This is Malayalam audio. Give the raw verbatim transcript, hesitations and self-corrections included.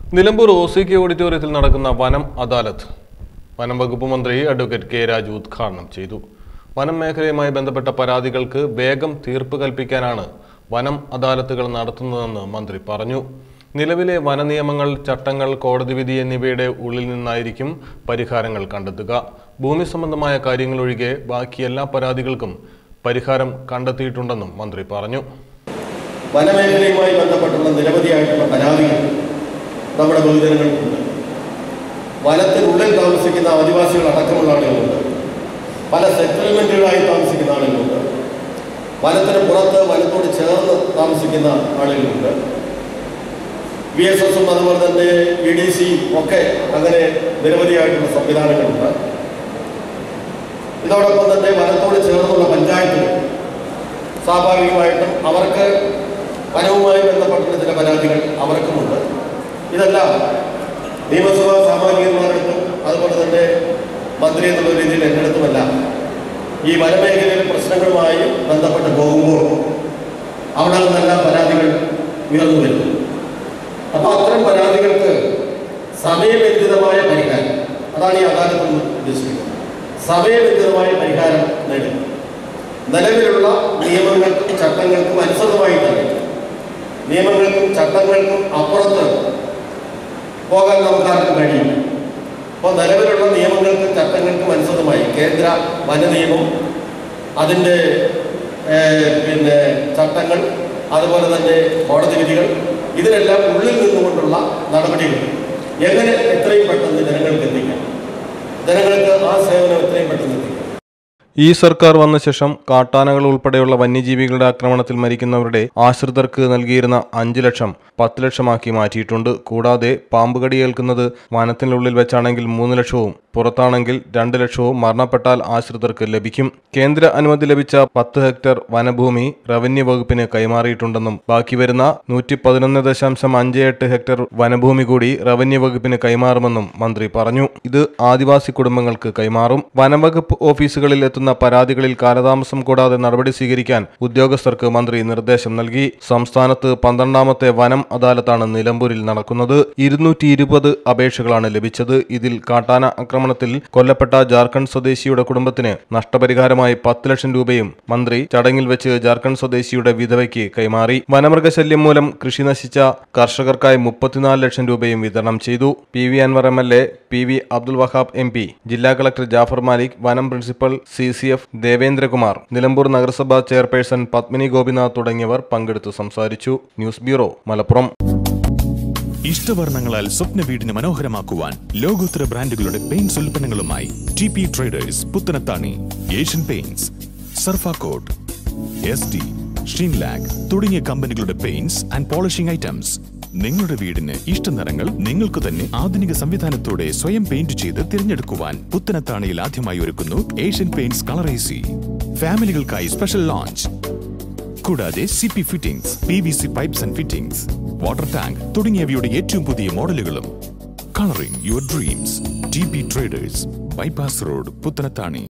നിലമ്പൂർ ഒ സി കെ ഓഡിറ്റോറിയത്തിൽ നടക്കുന്ന വനം അദാലത്ത് വനം വകുപ്പ് മന്ത്രി അഡ്വക്കേറ്റ് കെ രാജു ഉദ്ഘാടനം ചെയ്തു. വനം മേഖലയുമായി ബന്ധപ്പെട്ട പരാതികൾക്ക് വേഗം തീർപ്പ് കൽപ്പിക്കാനാണ് വനം അദാലത്തുകൾ നടത്തുന്നതെന്ന് മന്ത്രി പറഞ്ഞു. നിലവിലെ വനനിയമങ്ങൾ, ചട്ടങ്ങൾ, കോടതി വിധി എന്നിവയുടെ ഉള്ളിൽ നിന്നായിരിക്കും പരിഹാരങ്ങൾ കണ്ടെത്തുക. ഭൂമി സംബന്ധമായ കാര്യങ്ങളൊഴികെ ബാക്കി എല്ലാ പരാതികൾക്കും പരിഹാരം കണ്ടെത്തിയിട്ടുണ്ടെന്നും മന്ത്രി പറഞ്ഞു. വനമേഖലയുമായി ബന്ധപ്പെട്ടുള്ള നിരവധിയായിട്ടുള്ള പരാതികൾ നമ്മുടെ പൊതുജനങ്ങൾക്കുണ്ട്. വനത്തിനുള്ളിൽ താമസിക്കുന്ന ആദിവാസികൾ അടക്കമുള്ള ആളുകളുണ്ട്. പല സെറ്റിൽമെൻറ്റുകളായി താമസിക്കുന്ന ആളുകളുണ്ട്. വനത്തിന് പുറത്ത് വനത്തോട് ചേർന്ന് താമസിക്കുന്ന ആളുകളുണ്ട്. ബി എസ് എസും അതുപോലെ തന്നെ ഇ ഡി സിയും ഒക്കെ അങ്ങനെ നിരവധിയായിട്ടുള്ള സംവിധാനങ്ങളുണ്ട്. ഇതോടൊപ്പം തന്നെ വനത്തോട് ചേർന്നുള്ള പഞ്ചായത്തുകൾ സ്വാഭാവികമായിട്ടും അവർക്ക് വനവുമായി ബന്ധപ്പെട്ടുള്ള ചില പരാതികൾ അവർക്കുമുണ്ട്. ഇതെല്ലാം നിയമസഭാ സാമാജികന്മാരെടുത്തും അതുപോലെ തന്നെ മന്ത്രി എന്നുള്ള രീതിയിൽ എൻ്റെ അടുത്തുമല്ല ഈ വനമേഖലയിലെ പ്രശ്നങ്ങളുമായി ബന്ധപ്പെട്ട് പോകുമ്പോൾ അവിടെ നിന്നെല്ലാം പരാതികൾ ഉയർന്നു വരുന്നു. അപ്പോൾ അത്തരം പരാതികൾക്ക് സമയബന്ധിതമായ പരിഹാരം, അതാണ് ഈ അദാലത്ത് ഉദ്ദേശിക്കുന്നത്. സമയബന്ധിതമായ പരിഹാരം നേടുക. നിലവിലുള്ള നിയമങ്ങൾക്കും ചട്ടങ്ങൾക്കും അനുസൃതമായി തന്നെ നിയമങ്ങൾക്കും ചട്ടങ്ങൾക്കും അപ്പുറത്ത് പോകാൻ നമുക്കാർക്കും കഴിയും. അപ്പോൾ നിലവിലുള്ള നിയമങ്ങൾക്കും ചട്ടങ്ങൾക്കും അനുസൃതമായി കേന്ദ്ര വന നിയമം, അതിൻ്റെ പിന്നെ ചട്ടങ്ങൾ, അതുപോലെ തന്നെ കോടതി വിധികൾ, ഇതിനെല്ലാം ഉള്ളിൽ നിന്നുകൊണ്ടുള്ള നടപടികൾ എങ്ങനെ എത്രയും പെട്ടെന്ന് ജനങ്ങൾക്ക് എത്തിക്കാം, ജനങ്ങൾക്ക് ആ സേവനം എത്രയും പെട്ടെന്ന് എത്തിക്കാം. ഈ സർക്കാർ വന്ന ശേഷം കാട്ടാനകൾ ഉൾപ്പെടെയുള്ള വന്യജീവികളുടെ ആക്രമണത്തിൽ മരിക്കുന്നവരുടെ ആശ്രിതർക്ക് നൽകിയിരുന്ന അഞ്ചു ലക്ഷം പത്ത് ലക്ഷമാക്കി മാറ്റിയിട്ടുണ്ട്. കൂടാതെ പാമ്പുകടി ഏൽക്കുന്നത് വനത്തിനുള്ളിൽ വെച്ചാണെങ്കിൽ മൂന്ന് ലക്ഷവും പുറത്താണെങ്കിൽ രണ്ട് ലക്ഷവും മരണപ്പെട്ടാൽ ആശ്രിതർക്ക് ലഭിക്കും. കേന്ദ്ര അനുമതി ലഭിച്ച പത്ത് ഹെക്ടർ വനഭൂമി റവന്യൂ വകുപ്പിന് കൈമാറിയിട്ടുണ്ടെന്നും ബാക്കി വരുന്ന നൂറ്റി പതിനൊന്ന് ദശാംശം അഞ്ച് എട്ട് ഹെക്ടർ വനഭൂമി കൂടി റവന്യൂ വകുപ്പിന് കൈമാറുമെന്നും മന്ത്രി പറഞ്ഞു. ഇത് ആദിവാസി കുടുംബങ്ങൾക്ക് കൈമാറും. വനംവകുപ്പ് ഓഫീസുകളിൽ എത്തുന്ന പരാതികളിൽ കാലതാമസം കൂടാതെ നടപടി സ്വീകരിക്കാൻ ഉദ്യോഗസ്ഥർക്ക് മന്ത്രി നിർദ്ദേശം നൽകി. സംസ്ഥാനത്ത് പന്ത്രണ്ടാമത്തെ വനം അദാലത്താണ് നിലമ്പൂരിൽ നടക്കുന്നത്. ഇരുന്നൂറ്റി ഇരുപത് അപേക്ഷകളാണ് ലഭിച്ചത്. ഇതിൽ കാട്ടാന ആക്രമണത്തിൽ കൊല്ലപ്പെട്ട ജാർഖണ്ഡ് സ്വദേശിയുടെ കുടുംബത്തിന് നഷ്ടപരിഹാരമായി പത്ത് ലക്ഷം രൂപയും മന്ത്രി ചടങ്ങിൽ വെച്ച് ജാർഖണ്ഡ് സ്വദേശിയുടെ വിധവയ്ക്ക് കൈമാറി. വനമൃഗശല്യം മൂലം കൃഷി നശിച്ച കർഷകർക്കായി മുപ്പത്തിനാല് ലക്ഷം രൂപയും വിതരണം ചെയ്തു. P V Anvar M L A, P V Abdul Wahab M P, ജില്ലാ കളക്ടർ ജാഫർ മാലിക്, വനം principal C C F Devendrakumar, Nilambur നഗരസഭാ ചെയർപേഴ്സൺ പത്മിനി ഗോപിനാഥ് തുടങ്ങിയവർ പങ്കെടുത്ത് സംസാരിച്ചു. News bureau, Malappuram. ഇഷ്ടവർണ്ണങ്ങളാൽ സ്വപ്ന വീടിന് മനോഹരമാക്കുവാൻ ലോകോത്തര ബ്രാൻഡുകളുടെ പെയിന്റ്സ് ഉൽപ്പന്നങ്ങളുമായി T P traders, Puthanathani. Asian Paints, Surfacoat, S D, Sheenlac തുടങ്ങിയ കമ്പനികളുടെ പെയിന്റ്സ് ആൻഡ് പോളിഷിംഗ് ഐറ്റംസ്. നിങ്ങളുടെ വീടിന് ഇഷ്ട നിറങ്ങൾ നിങ്ങൾക്ക് തന്നെ ആധുനിക സംവിധാനത്തോടെ സ്വയം പെയിന്റ് ചെയ്ത് തിരഞ്ഞെടുക്കുവാൻ പുത്തനത്താണിയിൽ ആദ്യമായി ഒരുക്കുന്നു ഏഷ്യൻ പെയിന്റ്സ് കളറേസി. ഫാമിലികൾക്കായി സ്പെഷ്യൽ ലോഞ്ച്. കൂടാതെ C P fittings, P V C pipes and fittings, water tank തുടങ്ങിയവയുടെ ഏറ്റവും പുതിയ മോഡലുകളും. Colouring your dreams. T P traders, bypass road, Puthanathani.